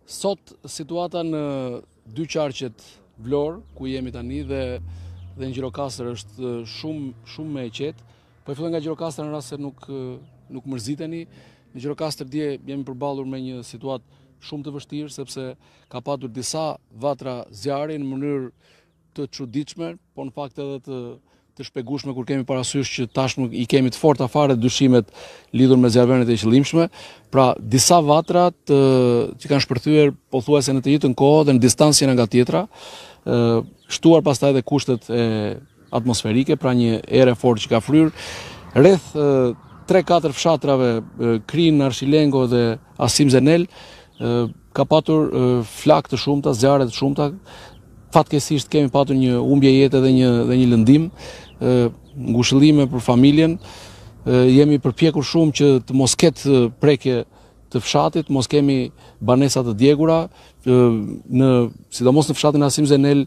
Sot situata në dy qarqet Vlorë, ku jemi tani, dhe në Gjirokastër është shumë me e qetë. Po e filloj nga Gjirokastra në rast se nuk mërziteni. Në Gjirokastër dje jemi përballur me një situatë shumë të vështirë, sepse ka patur disa vatra zjarri në mënyrë të çuditshme, po në fakt edhe të shpjegueshme, kur kemi parasysh që tashmë i kemi të forta fare dyshimet lidhur me zjarrvënët e qëllimshme. Pra disa vatra që kanë shpërthyer pothuajse në të njëjtën kohë dhe në distancë njëra nga tjetra, shtuar pastaj edhe kushtet atmosferike, pra një erë fortë që ka fryrë rreth 3-4 fshatrave, Krin, Arshilengo dhe Asim Zenel, ka patur flak të shumta, zjarre të shumta. Fatkeqësisht kemi patur një humbje jete dhe një lëndim, ngushëllime për familjen. Jemi përpjekur shumë që të mos ketë prekje të fshatit, mos kemi banesa të djegura, sidomos në fshatin Asim Zenel,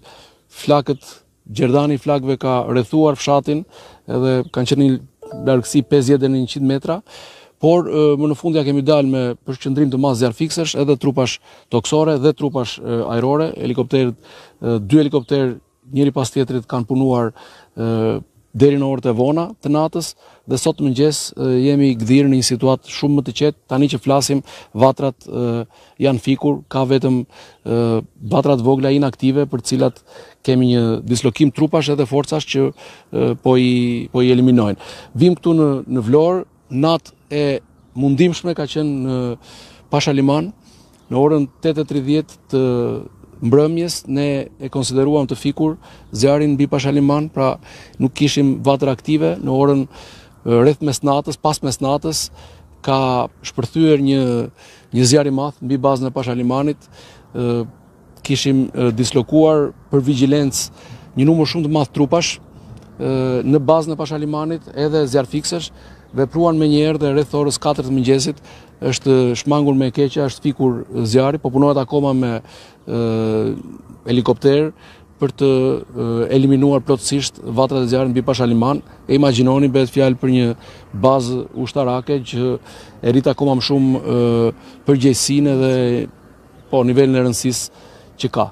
Gjerdani i flakëve ka rrethuar fshatin, edhe kanë qenë në largësi 50 deri në 100 metra. Por më në fund ja kemi dalë me përqendrim të madh zjarrfiksesh, edhe trupash toksore dhe trupash ajrore. Dy helikopterë njëri pas tjetrit kanë punuar deri në orët e vona të natës, dhe sot mëngjes jemi gdhirë në një situatë shumë më të qetë. Tani që flasim, vatrat janë fikur, ka vetëm vatrat vogla inaktive, për të cilat kemi një dislokim trupash edhe forcash që po i eliminojnë. Vim këtu në Vlorë, natë e mundimshme ka qenë në Pashaliman, në orën 8:30 të mbrëmjes. Ne e konsideruam të fikur zjarrin mbi Pashaliman, pra nuk kishim vatra aktive. Në orën rreth mesnatës, pas mesnatës, ka shpërthyer një zjarr i madh mbi bazën e Pashalimanit. Kishim dislokuar për vigjilencë një numër shumë të madh trupash në bazën e Pashalimanit, edhe zjarrfiksesh. Vepruan me njëherë dhe rreth orës 4 të mëngjesit është shmangur me keqja, është fikur zjarri, po punohet akoma me helikopter për të eliminuar plotësisht vatrat e zjarrit mbi Pashaliman. E imagjinoni, bëhet fjalë për një bazë ushtarake që e rrit akoma më shumë përgjegjësinë dhe nivelin e rëndësisë që ka.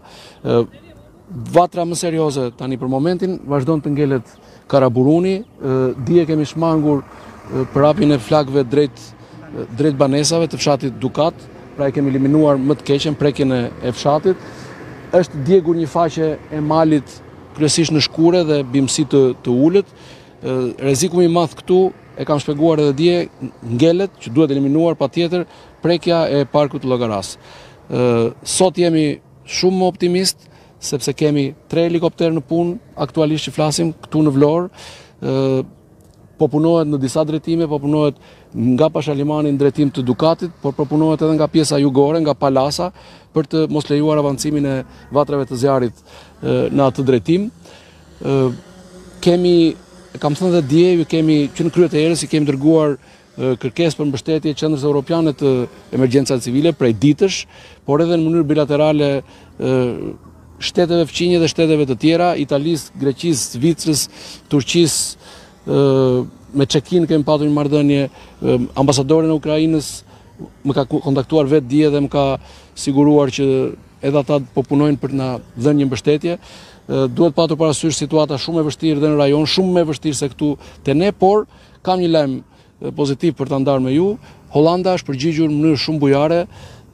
Vatra më serioze tani për momentin vazhdon të ngelet Karaburuni. Dje kemi shmangur për hapjen e flakëve drejt banesave të fshatit Dukat, pra e kemi eliminuar më të keqen, prekjen e fshatit. Është djegur një faqe e malit kryesisht në shkure dhe bimësi të ulët. Rreziku më i madh këtu, e kam shpjeguar edhe dje, ngelet që duhet eliminuar patjetër prekja e parkut të Llogaras. Sot jemi shumë më optimist, sepse kemi 3 helikopterë në punë aktualisht që flasim këtu në Vlorë. Po punohet në disa drejtime, po punohet nga Pashalimani në drejtim të Dukatit, por po punohet edhe nga pjesa jugore, nga Palasa, për të mos lejuar avancimin e vatrave të zjarrit në atë drejtim. Kam thënë edhe dje, që në kryet e erës i kemi dërguar kërkesë për mbështetje Qendrës Evropiane të Emergjenca Civile prej ditësh, por edhe në mënyrë bilaterale shteteve fqinje dhe shteteve të tjera, Italisë, Greqisë, Zvicrës, Turqisë. Me Çekin kemi patur një marrëdhënie. Ambasadori në Ukrainës më ka kontaktuar vetë dje dhe më ka siguruar që edhe ata po punojnë për të na dhënë një mbështetje. Duhet patur parasysh situata shumë e vështirë dhe në rajon, shumë më e vështirë se këtu te ne, por kam një lajm pozitiv për ta ndarë me ju. Hollanda është përgjigjur në mënyrë shumë bujare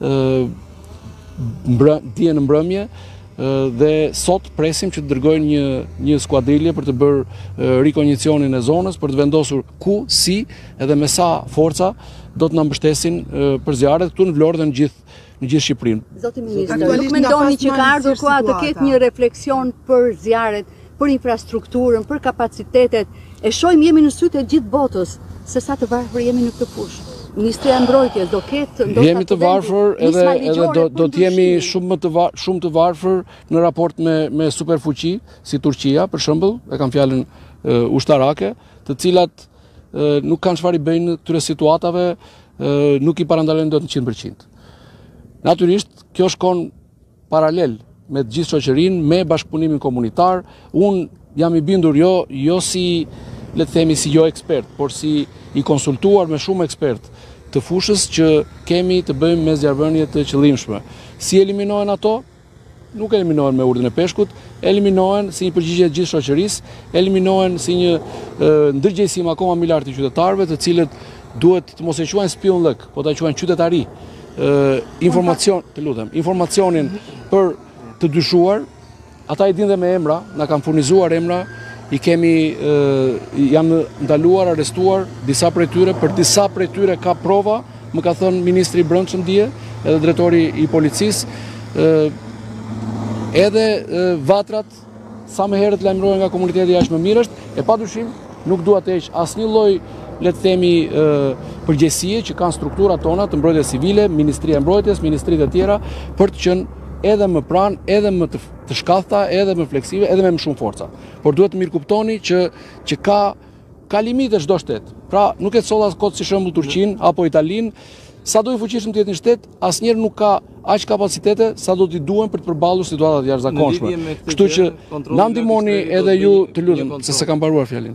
dje në mbrëmje, dhe sot presim që të dërgojnë një skuadrilje për të bërë rikondicionin e zonës, për të vendosur ku, si, edhe me sa forca do të na mbështesin për zjarret këtu në Vlorë dhe në gjithë Shqipërinë. Zoti Ministër, nuk mendoni që ka ardhur koha të ketë një refleksion për zjarret, për infrastrukturën, për kapacitetet? E shohim, jemi në sytë e gjithë botës, se sa të varfër jemi në këtë fushë. Ministria e Mbrojtjes do ketë jemi të varfër edhe do të jemi shumë të varfër në raport me superfuqi si Turqia, për shembull, e kam fjalën ushtarake, të cilat nuk kanë çfarë i bëjnë këtyre situatave, nuk i parandalojnë dot në 100%. Natyrisht kjo shkon paralel me të gjithë shoqërinë, me bashkëpunimin komunitar. Unë jam i bindur jo si, le të themi, si jo ekspert, por si i konsultuar me shumë ekspert të fushës që kemi të bëjmë me zjarrvënie të qëllimshme. Si eliminohen ato? Nuk eliminohen me urdhën e peshkut, eliminohen si një përgjigje gjithë shoqërisë, eliminohen si një ndërgjegjësim akoma më lart të qytetarëve, të cilët duhet të mos e quajnë spionllëk, po ta quajnë qytetari. Informacionin për të dyshuar, ata i dinë dhe me emra, na kanë furnizuar emra, i kemi janë ndaluar, arrestuar disa prej tyre, për disa prej tyre ka prova, më ka thënë ministri i Brendshëm dje, edhe drejtori i policisë, edhe vatrat sa më herët lajmërohen nga komuniteti jashtë më mirësht, e padyshim nuk dua të heq asnjë lloj, le të themi, përgjegjësie që kanë strukturat tona të mbrojtjes civile, Ministria e Mbrojtjes, ministritë e tjera, për të qenë edhe më pranë, edhe më të shkathta, edhe më fleksive, edhe me më shumë forca. Por duhet të mirë kuptoni që ka limite çdo shtet. Pra, nuk e colla kot si shembull Turqinë apo Italinë, sa do i fuqishëm të jetë një shtet, asnjëherë nuk ka aq kapacitete sa do t'i duhen për të përballur situatat e jashtëzakonshme. Kështu që na ndihmoni edhe ju, të lutem, se kam mbaruar fjalën.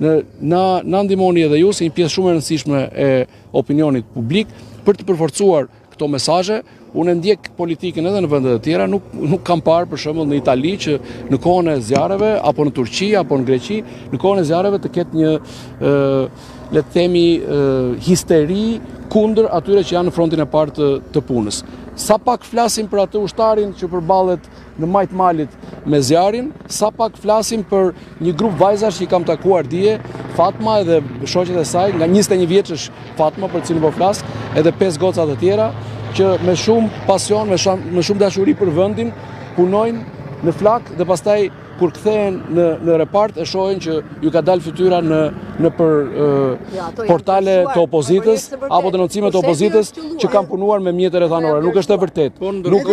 Na ndihmoni edhe ju si një pjesë shumë e rëndësishme e opinionit publik për të përforcuar këto mesazhe. Unë ndjek politikën edhe në vende të tjera, nuk kam parë për shembull në Itali që në kohën e zjarreve apo në Turqi apo në Greqi, në kohën e zjarreve të ketë një le të themi histeri kundër atyre që janë në frontin e parë të punës. Sa pak flasim për atë ushtarin që përballet në majt malit me zjarrin, sa pak flasim për një grup vajzash që i kam takuar dje, Fatma edhe shoqet e saj, nga 21 vjeçësh Fatma për cilën po flas, edhe 5 goca të tjera, që me shumë pasion, me shumë dashuri për vendin, punojnë në flak dhe pastaj kur kthehen në repart e shohin që ju ka dalë fytyra në portale të opozitës apo denoncime të opozitës që kanë punuar me mjete rethanore. Nuk është e vërtet. Nuk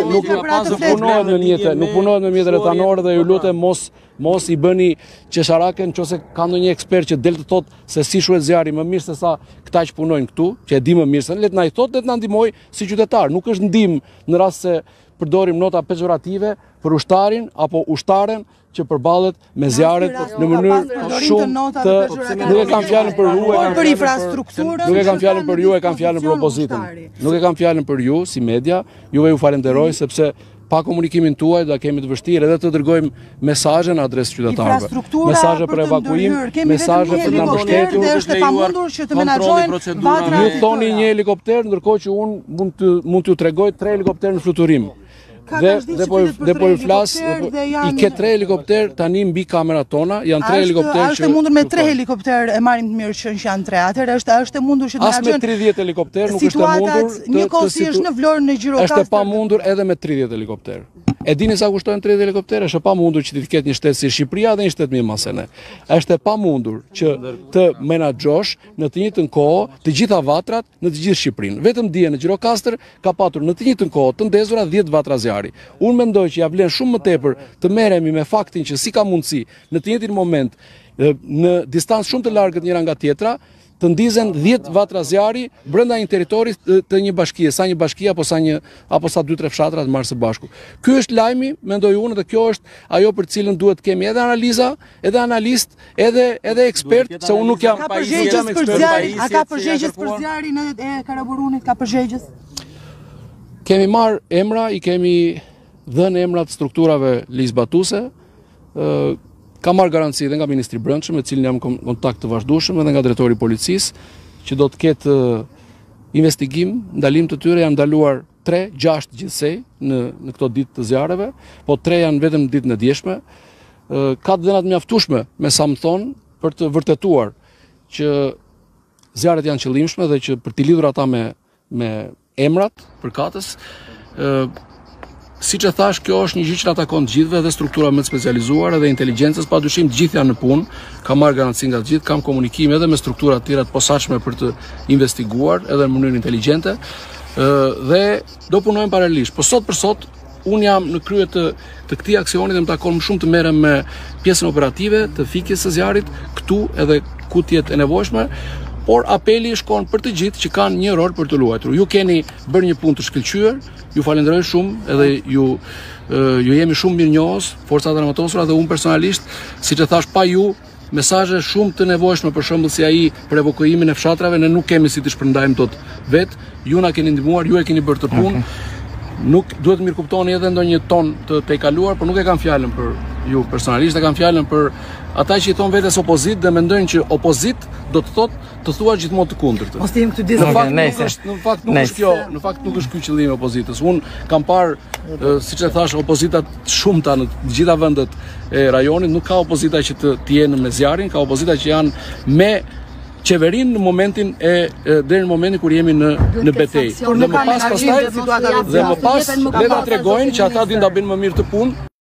punohet me mjete rethanore dhe ju lutem mos i bëni qesharaken nëse ka ndonjë ekspert që del të thotë se si shuhet zjarri më mirë se sa këta që punojnë këtu, që e di më mirë se le të na i thotë, le të na ndihmoj si qytetar. Nuk është ndihmë në rast se përdorim nota pejorative për ushtarin apo ushtaren që përballet me zjarret në mënyrë shumë të... Nuk e kam fjalën për ju, për infrastrukturën. Nuk e kam fjalën për ju, e kam fjalën për opozitën. Nuk e kam fjalën për ju si media, juve ju falenderoj sepse pa komunikimin tuaj do kemi të vështirë edhe të dërgojmë mesazhe në adresë qytetarëve. Mesazhe për evakuim, mesazhe për na mbështetur. Është e pamundur që të menaxhojnë vatra. Ju thoni një helikopter, ndërkohë që unë mund t'ju tregoj 3 helikopterë në fluturim. Dhe po i flas, i ke 3 helikopter tani mbi kamerat tona, janë 3 helikopter që... Është e mundur me 3 helikopter e marrim të mirë që janë 3, atëherë është e mundur që të menaxhojnë... As me 30 helikopter nuk është e mundur... Njëkohësisht në Vlorë, në Gjirokastër... Është e pamundur edhe me 30 helikopter. E dini sa kushtojnë 30 helikopter? Është e pamundur që të ketë një shtet si Shqipëria dhe një shtet më i masene. Është e pamundur që të menaxhosh në të njëjtën kohë të gjitha vatrat në të gjithë Shqipërinë. Vetëm dje në Gjirokastër ka patur në të njëjtën kohë të ndezura 10 vatra zjarri. Unë mendoj që ja vlen shumë më tepër të merremi me faktin që si ka mundësi në të njëjtin moment në distancë shumë të largët njëra nga tjetra të ndizen 10 vatra zjarri brenda një territori të një bashkie, sa një bashkie apo sa 2-3 fshatra të marrë së bashku. Ky është lajmi, mendoj unë, dhe kjo është ajo për cilën duhet kemi edhe analiza, edhe analist, edhe ekspert, se unë nuk jam ekspert. A ka përgjegjës për zjarrin e Karaburunit, ka përgjegjës? Kemi marrë emra, i kemi dhënë emrat strukturave ligjzbatuese. Ka marrë garanci dhe nga Ministri i Brendshëm, me cilin jam kontakt të vazhdueshëm, edhe nga drejtori i policisë, që do të ketë investigim, ndalim të tyre. Janë ndaluar 3-6 gjithsej në këto ditë të zjarreve, po 3 janë vetëm në ditën e djeshme. Ka të dhënat mjaftueshme, me sa më thonë, për të vërtetuar që zjarret janë qëllimshme dhe që për t'i lidhur ata me emrat përkatës. Siç e thash, kjo është një gjë që na takon të gjithëve, dhe struktura më të specializuara dhe inteligjencës, padyshim të gjithë janë në punë, kam marrë garanci nga të gjithë, kam komunikim edhe me struktura të tjera të posaçme për të investiguar edhe në mënyrë inteligjente, dhe do punojmë paralelisht. Po sot për sot, unë jam në krye të këtij aksioni dhe më takon më shumë të merrem me pjesën operative të fikjes së zjarrit këtu edhe ku të jetë e nevojshme. Por apeli shkon për të gjithë që kanë një rol për të luajtur. Ju keni bërë një punë të shkëlqyer, ju falenderoj shumë, edhe ju jemi shumë mirënjohës, forcat armatosura, dhe unë personalisht, siç e thash, pa ju mesazhe shumë të nevojshme, për shembull si ai për evakuimin e fshatrave, ne nuk kemi si të shpërndajmë dot vet. Ju na keni ndihmuar, ju e keni bërë të punë. Nuk duhet mirë kuptoni edhe ndonjë ton të tejkaluar, por nuk e kam fjalën për ju personalisht, e kam fjalën për ata që i thon vetes opozit dhe mendojnë që opozit do të thotë të thuar gjithmonë të kundërtën. Mos jemi këtu Në fakt nuk është ky qëllimi i opozitës. Un kam parë, siç e thash, opozitat shumëta në të gjitha vendet e rajonit, nuk ka opozita që të jenë me zjarrin, ka opozita që janë me qeverin në momentin deri në momentin kur jemi në betejë. Dhe më pas le ta tregojnë që ata dinë ta bëjnë më mirë të punë.